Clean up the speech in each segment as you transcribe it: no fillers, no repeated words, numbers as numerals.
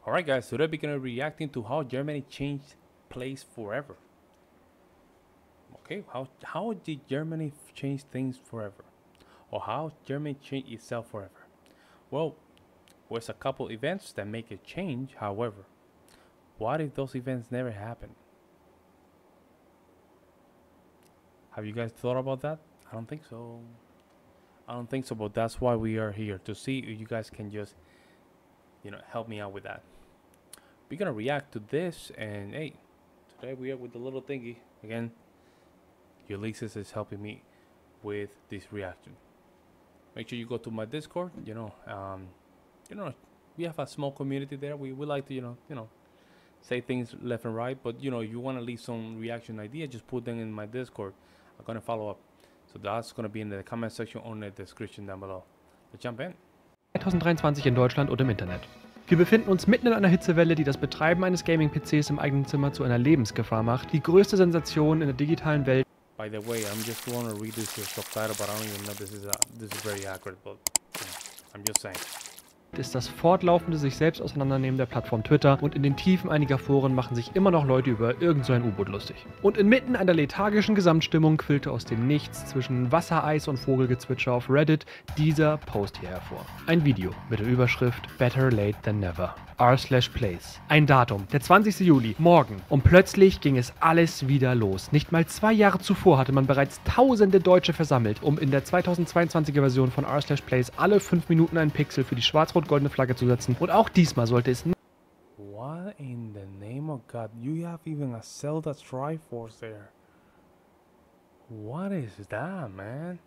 Alright guys, today we're gonna be reacting to how Germany changed place forever. Okay, how did Germany change things forever? Or how Germany changed itself forever? Well, there's a couple events that make it change, however. What if those events never happen? Have you guys thought about that? I don't think so. I don't think so, but that's why we are here, to see if you guys can just, help me out with that. We're gonna react to this, and hey, today we are with the little thingy again. Ulysses is helping me with this reaction. Make sure you go to my Discord. We have a small community there. We like to say things left and right, but you want to leave some reaction idea, just put them in my Discord. I'm gonna follow up, so that's gonna be in the comment section on the description down below. Let's jump in. 2023 in Deutschland und im Internet. Wir befinden uns mitten in einer Hitzewelle, die das Betreiben eines Gaming-PCs im eigenen Zimmer zu einer Lebensgefahr macht. Die größte Sensation in der digitalen Welt. By the way, I'm just want to read this subtitle, but I don't even know this is very accurate, but I'm just saying. Ist das fortlaufende sich selbst auseinandernehmen der Plattform Twitter, und in den Tiefen einiger Foren machen sich immer noch Leute über irgend so ein U-Boot lustig. Und inmitten einer lethargischen Gesamtstimmung quillte aus dem Nichts zwischen Wassereis und Vogelgezwitscher auf Reddit dieser Post hier hervor. Ein Video mit der Überschrift Better Late Than Never. r/plays. Ein Datum, der 20. Juli, morgen. Und plötzlich ging es alles wieder los. Nicht mal 2 Jahre zuvor hatte man bereits tausende Deutsche versammelt, um in der 2022er Version von r/plays alle 5 Minuten einen Pixel für die schwarz-rot-goldene Flagge zu setzen. Und auch diesmal sollte es nicht. What in the name of God? You have even a Zelda Triforce there. What is that, man?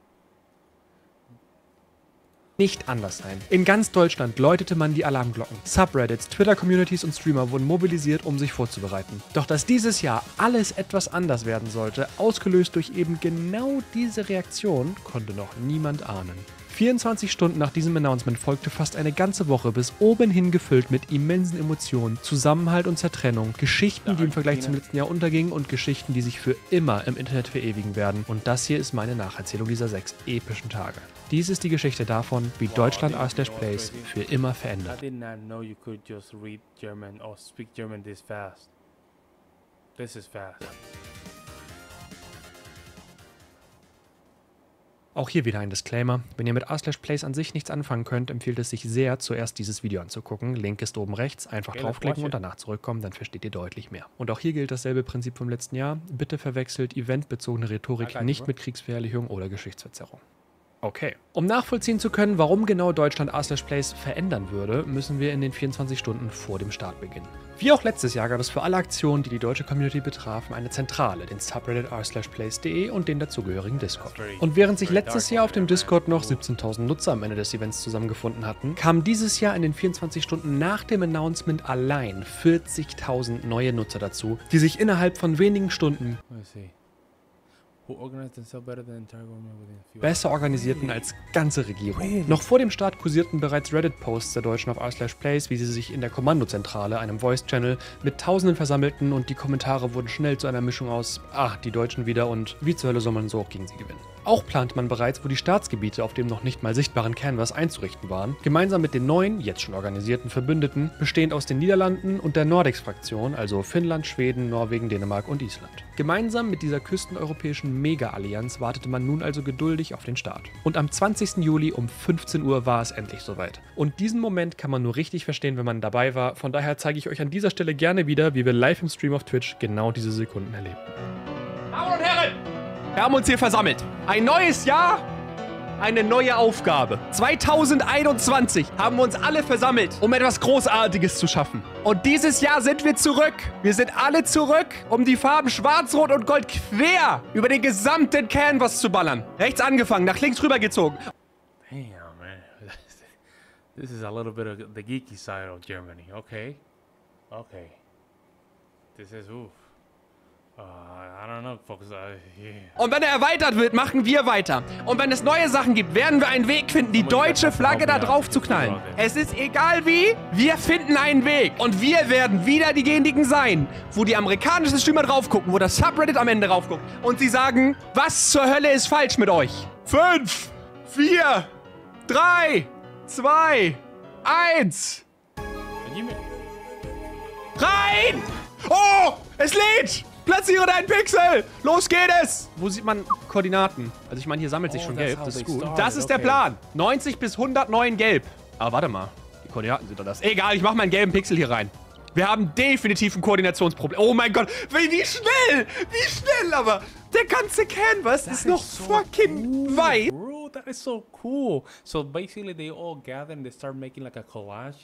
Nicht anders sein. In ganz Deutschland läutete man die Alarmglocken. Subreddits, Twitter-Communities und Streamer wurden mobilisiert, um sich vorzubereiten. Doch dass dieses Jahr alles etwas anders werden sollte, ausgelöst durch eben genau diese Reaktion, konnte noch niemand ahnen. 24 Stunden nach diesem Announcement folgte fast eine ganze Woche bis oben hin gefüllt mit immensen Emotionen, Zusammenhalt und Zertrennung, Geschichten, die im Vergleich zum letzten Jahr untergingen, und Geschichten, die sich für immer im Internet verewigen werden. Und das hier ist meine Nacherzählung dieser 6 epischen Tage. Dies ist die Geschichte davon, wie Deutschland r/plays für immer verändert. I did not know you could just read German or speak German this fast. This is fast. Auch hier wieder ein Disclaimer. Wenn ihr mit r/plays an sich nichts anfangen könnt, empfiehlt es sich sehr, zuerst dieses Video anzugucken. Link ist oben rechts. Einfach draufklicken und danach zurückkommen, dann versteht ihr deutlich mehr. Und auch hier gilt dasselbe Prinzip vom letzten Jahr. Bitte verwechselt eventbezogene Rhetorik nicht mit Kriegsverherrlichung oder Geschichtsverzerrung. Okay. Um nachvollziehen zu können, warum genau Deutschland r/plays verändern würde, müssen wir in den 24 Stunden vor dem Start beginnen. Wie auch letztes Jahr gab es für alle Aktionen, die die deutsche Community betrafen, eine Zentrale, den Subreddit r/plays.de und den dazugehörigen Discord. Und während sich letztes Jahr auf dem Discord noch 17.000 Nutzer am Ende des Events zusammengefunden hatten, kamen dieses Jahr in den 24 Stunden nach dem Announcement allein 40.000 neue Nutzer dazu, die sich innerhalb von wenigen Stunden besser organisierten als ganze Regierung. Noch vor dem Start kursierten bereits Reddit-Posts der Deutschen auf r/plays, wie sie sich in der Kommandozentrale, einem Voice-Channel, mit Tausenden versammelten, und die Kommentare wurden schnell zu einer Mischung aus „Ach, die Deutschen wieder" und „Wie zur Hölle soll man so auch gegen sie gewinnen?". Auch plante man bereits, wo die Staatsgebiete auf dem noch nicht mal sichtbaren Canvas einzurichten waren, gemeinsam mit den neuen, jetzt schon organisierten Verbündeten, bestehend aus den Niederlanden und der Nordex-Fraktion, also Finnland, Schweden, Norwegen, Dänemark und Island. Gemeinsam mit dieser küsteneuropäischen Mega-Allianz wartete man nun also geduldig auf den Start. Und am 20. Juli um 15 Uhr war es endlich soweit. Und diesen Moment kann man nur richtig verstehen, wenn man dabei war. Von daher zeige ich euch an dieser Stelle gerne wieder, wie wir live im Stream auf Twitch genau diese Sekunden erlebten. Damen und Herren, wir haben uns hier versammelt. Ein neues Jahr, eine neue Aufgabe. 2021 haben wir uns alle versammelt, um etwas Großartiges zu schaffen. Und dieses Jahr sind wir zurück. Wir sind alle zurück, um die Farben Schwarz, Rot und Gold quer über den gesamten Canvas zu ballern. Rechts angefangen, nach links rübergezogen. Damn, man. This is a little bit of the geeky side of Germany. Okay. Okay. This is oof. I don't know, folks. Yeah. Und wenn er erweitert wird, machen wir weiter. Und wenn es neue Sachen gibt, werden wir einen Weg finden, die deutsche Flagge da drauf zu knallen. Es ist egal wie, wir finden einen Weg. Und wir werden wieder diejenigen sein, wo die amerikanischen Streamer drauf gucken, wo das Subreddit am Ende drauf guckt. Und sie sagen, was zur Hölle ist falsch mit euch? 5, 4, 3, 2, 1. Rein! Oh, es lädt! Platziere deinen Pixel! Los geht es! Wo sieht man Koordinaten? Also ich meine, hier sammelt sich schon Gelb, das ist gut. Das ist der Plan. 90 bis 109 Gelb. Aber warte mal, die Koordinaten sind doch das. Egal, ich mache meinen gelben Pixel hier rein. Wir haben definitiv ein Koordinationsproblem. Oh mein Gott, wie schnell! Wie schnell, aber der ganze Canvas ist noch fucking weiß. Bro, that is so cool. So basically they all gather and they start making like a collage.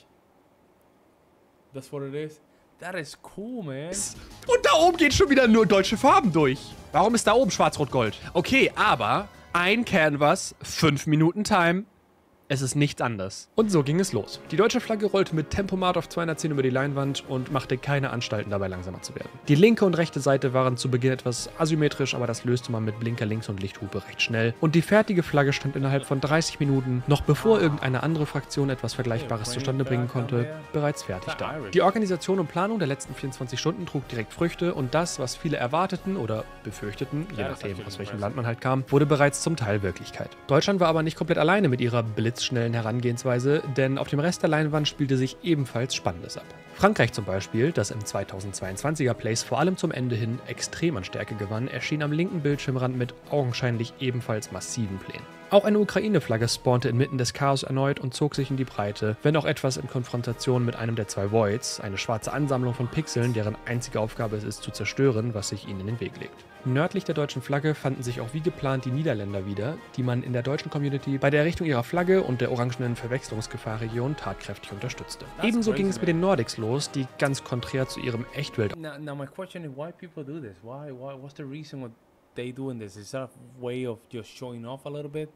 That's what it is. That is cool, man. Und da oben geht schon wieder nur deutsche Farben durch. Warum ist da oben schwarz-rot-gold? Okay, aber ein Canvas, 5 Minuten Time. Es ist nichts anders. Und so ging es los. Die deutsche Flagge rollte mit Tempomat auf 210 über die Leinwand und machte keine Anstalten dabei langsamer zu werden. Die linke und rechte Seite waren zu Beginn etwas asymmetrisch, aber das löste man mit Blinker links und Lichthupe recht schnell. Und die fertige Flagge stand innerhalb von 30 Minuten, noch bevor irgendeine andere Fraktion etwas Vergleichbares zustande bringen konnte, bereits fertig da. Die Organisation und Planung der letzten 24 Stunden trug direkt Früchte und das, was viele erwarteten oder befürchteten, je nachdem aus welchem Land man halt kam, wurde bereits zum Teil Wirklichkeit. Deutschland war aber nicht komplett alleine mit ihrer blitzschnellen Herangehensweise, denn auf dem Rest der Leinwand spielte sich ebenfalls Spannendes ab. Frankreich zum Beispiel, das im 2022er Place vor allem zum Ende hin extrem an Stärke gewann, erschien am linken Bildschirmrand mit augenscheinlich ebenfalls massiven Plänen. Auch eine Ukraine-Flagge spawnte inmitten des Chaos erneut und zog sich in die Breite, wenn auch etwas in Konfrontation mit einem der zwei Voids, eine schwarze Ansammlung von Pixeln, deren einzige Aufgabe es ist zu zerstören, was sich ihnen in den Weg legt. Nördlich der deutschen Flagge fanden sich auch wie geplant die Niederländer wieder, die man in der deutschen Community bei der Errichtung ihrer Flagge und der orangenen Verwechslungsgefahrregion tatkräftig unterstützte. Ebenso ging es mit den Nordics los, die ganz konträr zu ihrem Echtwelt. Now my question is why people do this? What's the reason what they doing this? Is that a way of just showing off a little bit?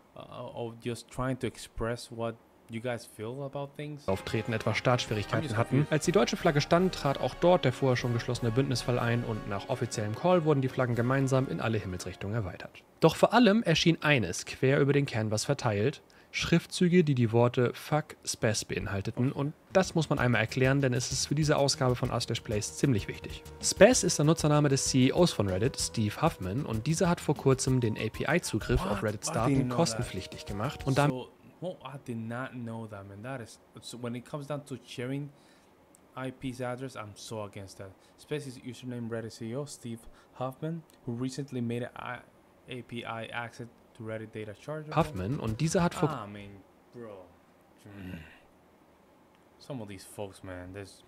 Of just trying to express what you guys feel about things? Auftreten etwa Startschwierigkeiten hatten. Als die deutsche Flagge stand, trat auch dort der vorher schon geschlossene Bündnisfall ein und nach offiziellem Call wurden die Flaggen gemeinsam in alle Himmelsrichtungen erweitert. Doch vor allem erschien eines quer über den Canvas verteilt: Schriftzüge, die die Worte Fuck Spes beinhalteten, und das muss man einmal erklären, denn es ist für diese Ausgabe von r/place ziemlich wichtig. Spes ist der Nutzername des CEOs von Reddit, Steve Huffman, und dieser hat vor kurzem den API-Zugriff auf Reddits Daten kostenpflichtig gemacht und damit I did not know that, man. That is, so when it comes down to sharing IP's address, I'm so against that. Especially username Reddit CEO Steve Huffman, who recently made an API access to Reddit data chargeable. Huffman, und dieser hat vor I mean, bro. Some of these folks, man, there's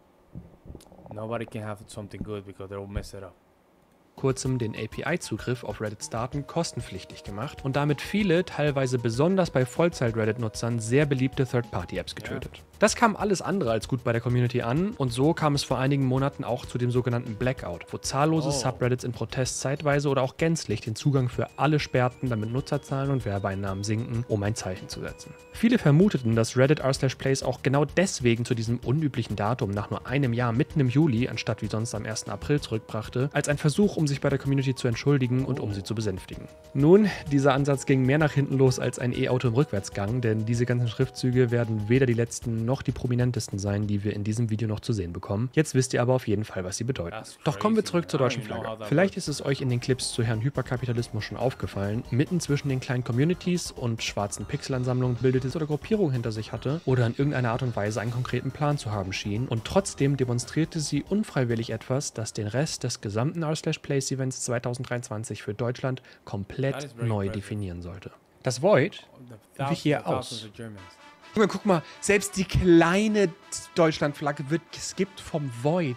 nobody can have something good because they'll mess it up. Kurzem den API-Zugriff auf Reddits Daten kostenpflichtig gemacht und damit viele, teilweise besonders bei Vollzeit-Reddit-Nutzern, sehr beliebte Third-Party-Apps getötet. Das kam alles andere als gut bei der Community an und so kam es vor einigen Monaten auch zu dem sogenannten Blackout, wo zahllose Subreddits in Protest zeitweise oder auch gänzlich den Zugang für alle sperrten, damit Nutzerzahlen und Werbeeinnahmen sinken, um ein Zeichen zu setzen. Viele vermuteten, dass Reddit r/place auch genau deswegen zu diesem unüblichen Datum nach nur einem Jahr mitten im Juli, anstatt wie sonst am 1. April zurückbrachte, als ein Versuch, um sich bei der Community zu entschuldigen und um sie zu besänftigen. Nun, dieser Ansatz ging mehr nach hinten los als ein E-Auto im Rückwärtsgang, denn diese ganzen Schriftzüge werden weder die letzten noch die prominentesten sein, die wir in diesem Video noch zu sehen bekommen. Jetzt wisst ihr aber auf jeden Fall, was sie bedeuten. Doch kommen wir zurück zur deutschen Flagge. Vielleicht ist es euch in den Clips zu Herrn Hyperkapitalismus schon aufgefallen, mitten zwischen den kleinen Communities und schwarzen Pixelansammlungen bildete oder Gruppierung hinter sich hatte oder in irgendeiner Art und Weise einen konkreten Plan zu haben schien, und trotzdem demonstrierte sie unfreiwillig etwas, das den Rest des gesamten r/place Events 2023 für Deutschland komplett neu definieren sollte. Das Void wie hier aus. Junge, guck mal, selbst die kleine Deutschlandflagge wird geskippt vom Void.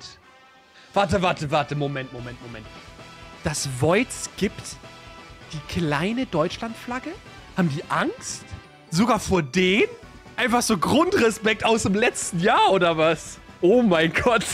Warte, Moment. Das Void skippt die kleine Deutschlandflagge? Haben die Angst? Sogar vor denen? Einfach so Grundrespekt aus dem letzten Jahr, oder was? Oh mein Gott.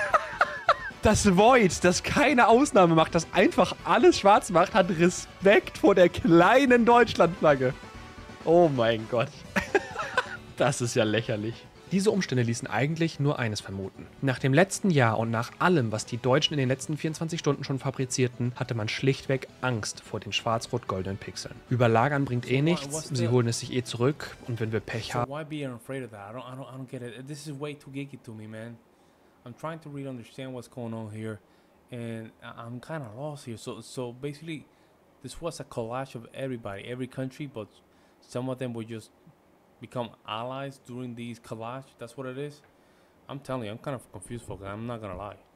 Das Void, das keine Ausnahme macht, das einfach alles schwarz macht, hat Respekt vor der kleinen Deutschlandflagge. Oh mein Gott. Das ist ja lächerlich. Diese Umstände ließen eigentlich nur eines vermuten. Nach dem letzten Jahr und nach allem, was die Deutschen in den letzten 24 Stunden schon fabrizierten, hatte man schlichtweg Angst vor den schwarz-rot-goldenen Pixeln. Überlagern bringt eh nichts, sie holen es sich eh zurück, und wenn wir Pech haben... Why be afraid of that? I don't get it. This is way too geeky to me, man. I'm trying to really understand what's going on here, and I'm kind of lost here. So basically, this was a collage of everybody, every country, but some of them were just become allies during these collage. That's what it is. I'm telling you, I'm kind of confused, folks. I'm not gonna lie.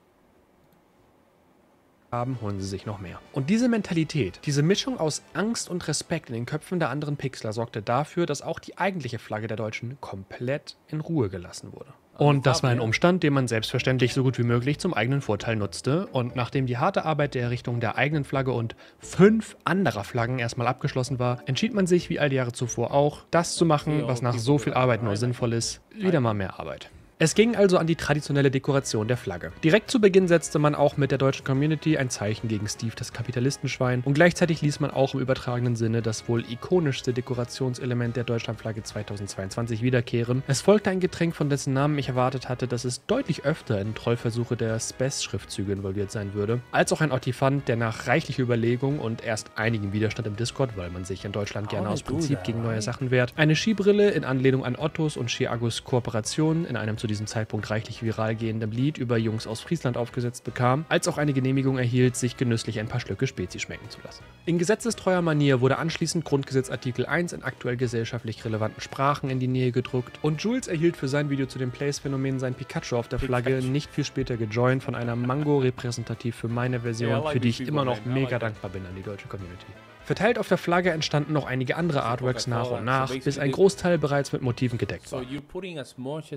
Haben, holen sie sich noch mehr. Und diese Mentalität, diese Mischung aus Angst und Respekt in den Köpfen der anderen Pixler sorgte dafür, dass auch die eigentliche Flagge der Deutschen komplett in Ruhe gelassen wurde. Und das war ein Umstand, den man selbstverständlich so gut wie möglich zum eigenen Vorteil nutzte. Und nachdem die harte Arbeit der Errichtung der eigenen Flagge und 5 anderer Flaggen erstmal abgeschlossen war, entschied man sich, wie all die Jahre zuvor auch, das zu machen, was nach so viel Arbeit nur sinnvoll ist, wieder mal mehr Arbeit. Es ging also an die traditionelle Dekoration der Flagge. Direkt zu Beginn setzte man auch mit der deutschen Community ein Zeichen gegen Steve das Kapitalistenschwein und gleichzeitig ließ man auch im übertragenen Sinne das wohl ikonischste Dekorationselement der Deutschlandflagge 2022 wiederkehren. Es folgte ein Getränk, von dessen Namen ich erwartet hatte, dass es deutlich öfter in Trollversuche der Spes-Schriftzüge involviert sein würde, als auch ein Ottifant, der nach reichlicher Überlegung und erst einigem Widerstand im Discord, weil man sich in Deutschland gerne aus Prinzip gegen neue Sachen wehrt, eine Skibrille in Anlehnung an Ottos und Ski-Agus Kooperation in einem zu diesem Zeitpunkt reichlich viral gehendem Lied über Jungs aus Friesland aufgesetzt bekam, als auch eine Genehmigung erhielt, sich genüsslich ein paar Schlücke Spezi schmecken zu lassen. In gesetzestreuer Manier wurde anschließend Grundgesetzartikel 1 in aktuell gesellschaftlich relevanten Sprachen in die Nähe gedrückt und Jules erhielt für sein Video zu dem Place-Phänomen sein Pikachu auf der Flagge nicht viel später gejoint von einer Mango repräsentativ für meine Version, für die ich immer noch mega dankbar bin an die deutsche Community. Verteilt auf der Flagge entstanden noch einige andere Artworks nach und nach, bis ein Großteil bereits mit Motiven gedeckt war. So you're putting as much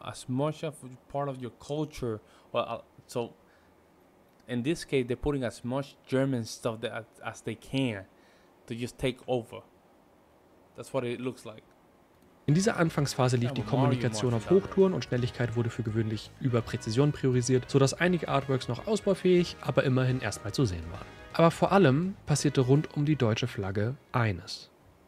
of part of your culture. Well, so in this case, they're putting as much German stuff as they can to just take over. That's what it looks like. In dieser Anfangsphase lief die Kommunikation auf Hochtouren und Schnelligkeit wurde für gewöhnlich über Präzision priorisiert, sodass einige Artworks noch ausbaufähig, aber immerhin erstmal zu sehen waren. Aber vor allem passierte rund um die deutsche Flagge eines: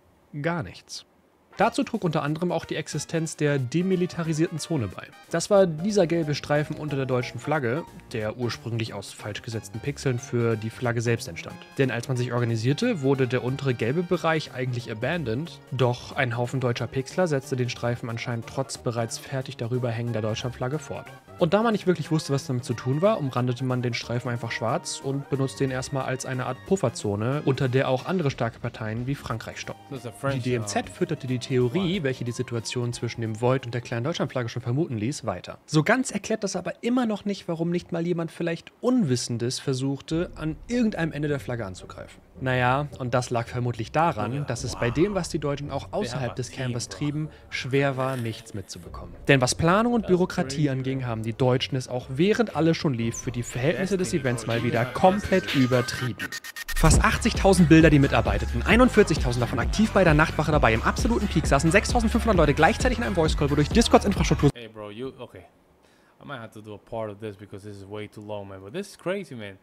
gar nichts. Dazu trug unter anderem auch die Existenz der demilitarisierten Zone bei. Das war dieser gelbe Streifen unter der deutschen Flagge, der ursprünglich aus falsch gesetzten Pixeln für die Flagge selbst entstand. Denn als man sich organisierte, wurde der untere gelbe Bereich eigentlich abandoned, doch ein Haufen deutscher Pixler setzte den Streifen anscheinend trotz bereits fertig darüber hängender Deutschlandflagge fort. Und da man nicht wirklich wusste, was damit zu tun war, umrandete man den Streifen einfach schwarz und benutzte ihn erstmal als eine Art Pufferzone, unter der auch andere starke Parteien wie Frankreich stoppten. Die DMZ fütterte die Theorie, welche die Situation zwischen dem Void und der kleinen Deutschlandflagge schon vermuten ließ, weiter. So ganz erklärt das aber immer noch nicht, warum nicht mal jemand vielleicht Unwissendes versuchte, an irgendeinem Ende der Flagge anzugreifen. Naja, und das lag vermutlich daran, dass es bei dem, was die Deutschen auch außerhalb des Canvas trieben, schwer war, nichts mitzubekommen. Denn was Planung und Bürokratie anging, haben die Deutschen es auch während alles schon lief für die Verhältnisse des Events mal wieder komplett übertrieben. Fast 80.000 Bilder, die mitarbeiteten, 41.000 davon aktiv bei der Nachtwache dabei, im absoluten Peak saßen 6.500 Leute gleichzeitig in einem Voice Call, wodurch Discords Infrastruktur... Hey bro, okay. I might have to do a part of this because this is way too long, man. But this is crazy, man.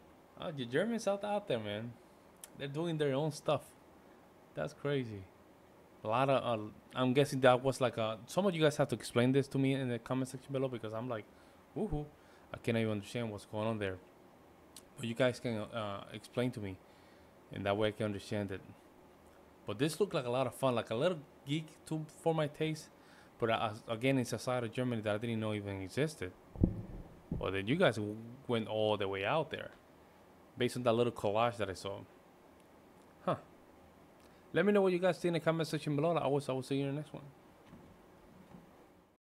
The Germans out there, man. They're doing their own stuff. That's crazy. A lot of, I'm guessing that was like some of you guys have to explain this to me in the comment section below because I'm like, woohoo, I can't even understand what's going on there. But you guys can explain to me, and that way I can understand it. But this looked like a lot of fun, like a little geek for my taste. But again, it's a side of Germany that I didn't know even existed. Well, then you guys went all the way out there, based on that little collage that I saw. Huh. Let me know what you guys think in the comment section below. I will see you in the next one.